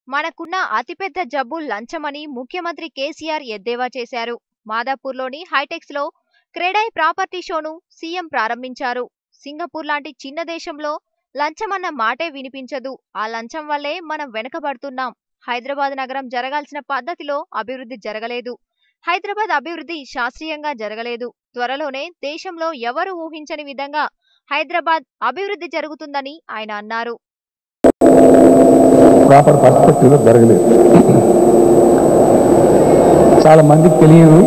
మనకున్న అతిపెద్ద జబ్బు లంచమని ముఖ్యమంత్రి కేసీఆర్ ఎద్దేవా చేశారు. మాదాపూర్లోని హైటెక్స్లో క్రెడై ప్రాపర్టీ షోను సీఎం ప్రారంభించారు. సింగపూర్ లాంటి చిన్న దేశంలో లంచమన్న మాటే వినిపించదు. ఆ లంచం వల్లే మనం వెనుకబడుతున్నాం. హైదరాబాద్ నగరం జరగాల్సిన పద్ధతిలో అభివృద్ధి జరగలేదు. హైదరాబాద్ అభివృద్ధి శాస్త్రీయంగా జరగలేదు. త్వరలోనే దేశంలో ఎవరు ఊహించని విధంగా హైదరాబాద్ అభివృద్ధి జరుగుతుందని ఆయన అన్నారు. ప్రాపర్ పర్స్పెక్టివ్లో జరగలేదు. చాలా మందికి తెలియదు,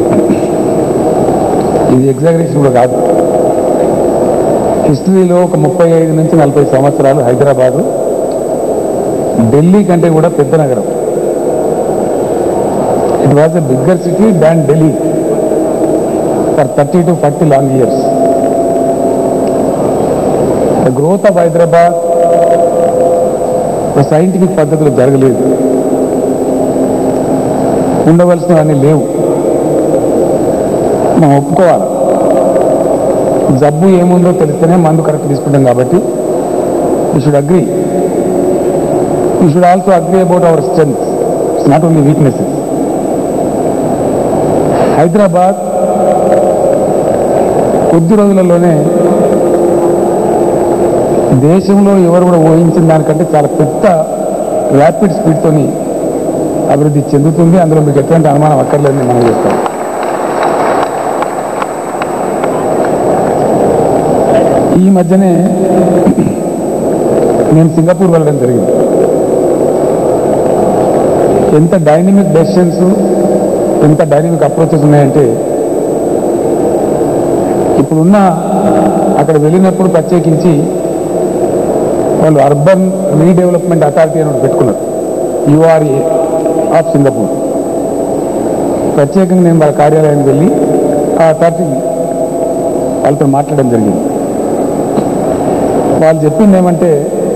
ఇది ఎగ్జాగరేషన్ కూడా కాదు. హిస్టరీలో ఒక 35 నుంచి 40 సంవత్సరాలు హైదరాబాదు ఢిల్లీ కంటే కూడా పెద్ద నగరం. It was a bigger city than Delhi for 30 to 40 long years. The growth of Hyderabad scientific పద్ధతిలో జరగలేదు. ఉండవలసినవన్నీ లేవు. మనం ఒప్పుకోవాలి. జబ్బు ఏముందో తెలిస్తేనే మందు కరెక్ట్ తీసుకుంటాం. కాబట్టి you should agree. You should also agree about our strength, it's not only weaknesses. Hyderabad కొద్ది రోజులలోనే దేశంలో ఎవరు కూడా ఊహించిన దానికంటే చాలా పెద్ద ర్యాపిడ్ స్పీడ్తో అభివృద్ధి చెందుతుంది. అందులో మీకు ఎటువంటి అనుమానం అక్కర్లేదని మనం చేస్తాం. ఈ మధ్యనే నేను సింగపూర్ వెళ్ళడం జరిగింది. ఎంత డైనమిక్ డెసిషన్స్, ఎంత డైనమిక్ అప్రోచెస్ ఉన్నాయంటే, ఇప్పుడున్న అక్కడ వెళ్ళినప్పుడు ప్రత్యేకించి వాళ్ళు అర్బన్ రీడెవలప్మెంట్ అథారిటీ అని పెట్టుకున్నారు, యూఆర్ఏ ఆఫ్ సింగపూర్. ప్రత్యేకంగా నేను వాళ్ళ కార్యాలయానికి వెళ్ళి ఆ అథారిటీ వాళ్ళతో మాట్లాడడం జరిగింది. వాళ్ళు చెప్పింది ఏమంటే,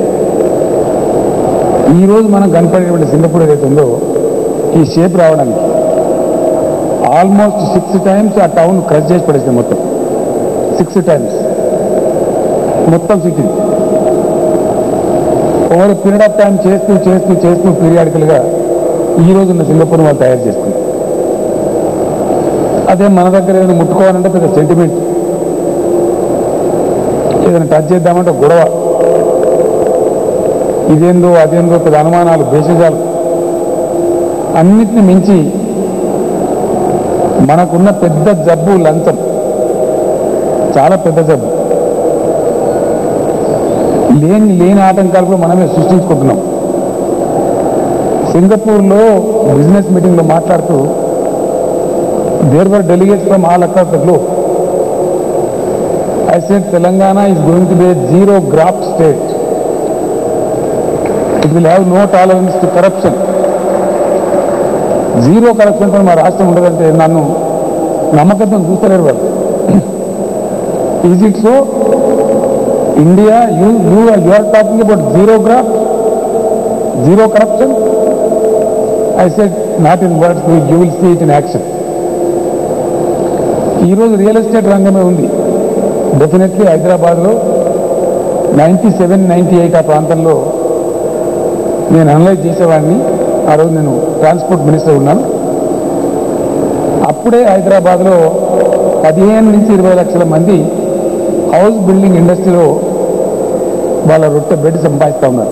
ఈరోజు మనం కనపడేటువంటి సింగపూర్ ఏదైతే ఉందో ఈ షేప్ రావడానికి ఆల్మోస్ట్ 6 times ఆ టౌన్ క్రష్ చేసి పడేసింది. మొత్తం 6 times మొత్తం city over period of time చేస్తూ చేస్తూ చేస్తూ పీరియాడికల్గా ఈ రోజున్న సింగపూర్ వాళ్ళు తయారు చేస్తుంది. అదే మన దగ్గర ఏదైనా ముట్టుకోవాలంటే పెద్ద సెంటిమెంట్, ఏదైనా టచ్ చేద్దామంటే గొడవ, ఇదేందో అదేందో పెద్ద అనుమానాలు, భేషజాలు. అన్నిటిని మించి మనకున్న పెద్ద జబ్బు లంచం, చాలా పెద్ద జబ్బు. లేని ఆటంకాలు కూడా మనమే సృష్టించుకుంటున్నాం. సింగపూర్లో బిజినెస్ మీటింగ్లో మాట్లాడుతూ there were delegates from all across the globe. I said Telangana is going to be a zero graft state. It will have no tolerance to corruption. Zero కరప్షన్తో మా రాష్ట్రం ఉండదంటే నన్ను నమ్మకంతో చూస్తలేరు వాళ్ళు. Is it so? India, you are talking about zero graft, zero corruption? I said not in words, you will see it in action. ఈరోజు real estate రంగమే ఉంది. డెఫినెట్లీ హైదరాబాద్లో 97, 98 ఆ ప్రాంతంలో నేను అనలైజ్ చేసేవాడిని. ఆ రోజు నేను ట్రాన్స్పోర్ట్ మినిస్టర్ ఉన్నాను. అప్పుడే హైదరాబాద్లో 15 నుంచి 20 లక్షల మంది హౌస్ బిల్డింగ్ ఇండస్ట్రీలో వాళ్ళ రొట్టె బెడ్ సంపాదిస్తూ ఉన్నారు.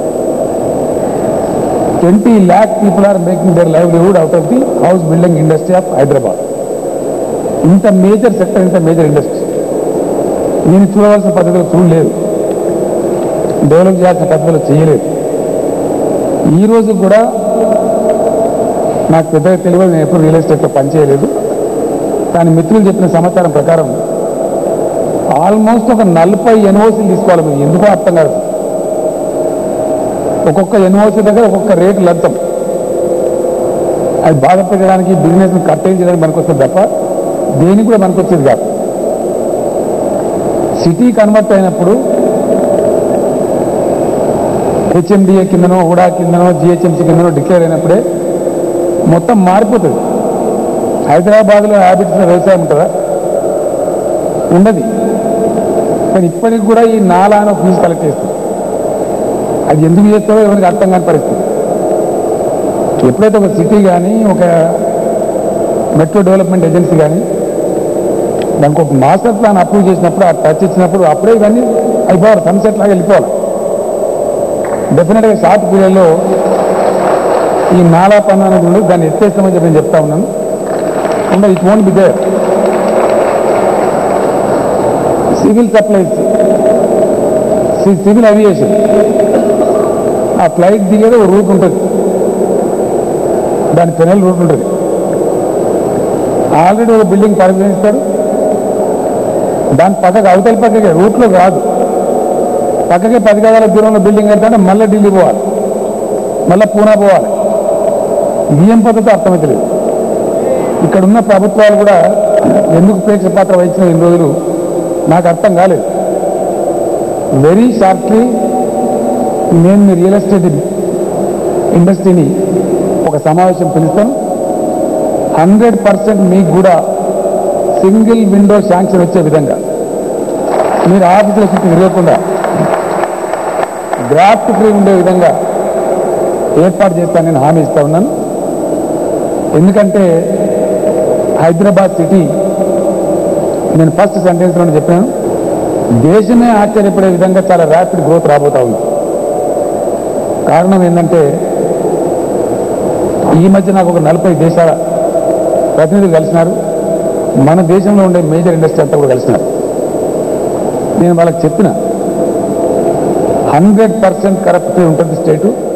20 lakh people are making their livelihood out of the house building industry of Hyderabad. ఇంత మేజర్ సెక్టర్, ఇంత మేజర్ ఇండస్ట్రీ నేను చూడవలసిన పద్ధతిలో చూడలేదు, డెవలప్ చేయాల్సిన పద్ధతిలో చేయలేదు. ఈరోజు కూడా నాకు పెద్దగా తెలియదు, నేను ఎప్పుడు రియల్ ఎస్టేట్లో పనిచేయలేదు. కానీ మిత్రులు చెప్పిన సమాచారం ప్రకారం ఆల్మోస్ట్ ఒక 40 ఎన్ఓసీలు తీసుకోవాలి. మీరు ఎందుకో అర్థం కాదు. ఒక్కొక్క ఎన్ఓసీ దగ్గర ఒక్కొక్క రేటు లంచం. అది బాగా పెట్టడానికి, బిజినెస్ని కట్టేజ్ చేయడానికి పనికొస్తుంది తప్ప దేనికి కూడా పనికొచ్చేది కాదు. సిటీ కన్వర్ట్ అయినప్పుడు హెచ్ఎండిఏ కిందనో, హుడా కిందనో, జిహెచ్ఎంసీ కిందనో డిక్లేర్ అయినప్పుడే మొత్తం మారిపోతుంది. హైదరాబాద్లో హ్యాబిట్స్ వ్యవసాయం ఉంటుందా? ఉండదు. కానీ ఇప్పటికి కూడా ఈ నాలానో ఫీజు కలెక్ట్ చేస్తుంది. అది ఎందుకు చేస్తారో ఎవరికి అర్థం కాని పరిస్థితి. ఎప్పుడైతే ఒక సిటీ కానీ ఒక మెట్రో డెవలప్మెంట్ ఏజెన్సీ కానీ దానికి ఒక మాస్టర్ ప్లాన్ అప్రూవ్ చేసినప్పుడు ఆ టచ్ ఇచ్చినప్పుడు అప్పుడే ఇవన్నీ అయిపోవాలి, సన్సెట్ లాగా వెళ్ళిపోవాలి. డెఫినెట్గా షార్ట్ పీరియడ్లో ఈ నాలా పన్ను అనేది ఉండదు, దాన్ని ఎత్తేస్తామని చెప్పి నేను చెప్తా ఉన్నాను. ఉండదు, it won't be there. Civil supplies, civil aviation, ఆ ఫ్లైట్ దిగేది ఒక రూట్ ఉంటుంది, దాని పెనల్ రూట్ ఉంటుంది. ఆల్రెడీ ఒక బిల్డింగ్ పరిగణిస్తాడు, దాని పక్కకి అవతల పక్కకే రూట్లో కాదు, పక్కకే 10 గజాల దూరంలో బిల్డింగ్ కడతాంటే మళ్ళీ ఢిల్లీ పోవాలి, మళ్ళీ పూనా పోవాలి. ఇది ఏం పద్ధతి అర్థమవుతలేదు. ఇక్కడ ఉన్న ప్రభుత్వాలు కూడా ఎందుకు ప్రేక్షక పాత్ర వహించిన ఇన్ని రోజులు నాకు అర్థం కాలేదు. వెరీ షార్ట్లీ నేను మీ రియల్ ఎస్టేట్ ఇండస్ట్రీని ఒక సమావేశం పిలుస్తాను. 100% మీకు కూడా సింగిల్ విండో శాంక్షన్ వచ్చే విధంగా మీరు ఆఫీసుల చుట్టూ తిరగకుండా డ్రాఫ్ట్ ఫ్రీ ఉండే విధంగా ఏర్పాటు చేస్తానని హామీ ఇస్తా ఉన్నాను. ఎందుకంటే హైదరాబాద్ సిటీ, నేను ఫస్ట్ సెంటెన్స్లోనే చెప్పాను, దేశమే ఆశ్చర్యపడే విధంగా చాలా ర్యాపిడ్ గ్రోత్ రాబోతా ఉంది. కారణం ఏంటంటే ఈ మధ్య నాకు ఒక 40 దేశాల ప్రతినిధులు కలిసినారు, మన దేశంలో ఉండే మేజర్ ఇండస్ట్రీ అంతా కూడా కలిసినారు. నేను వాళ్ళకి చెప్పిన 100% కరప్ట్ ఉంటుంది స్టేటు,